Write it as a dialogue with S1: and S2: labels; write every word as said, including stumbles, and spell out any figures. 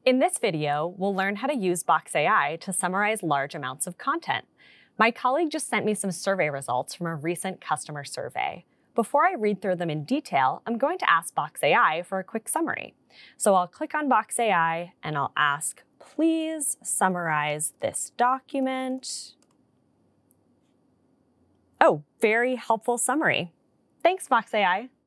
S1: In this video, we'll learn how to use Box A I to summarize large amounts of content. My colleague just sent me some survey results from a recent customer survey. Before I read through them in detail, I'm going to ask Box A I for a quick summary. So I'll click on Box A I and I'll ask, please summarize this document. Oh, very helpful summary. Thanks, Box A I.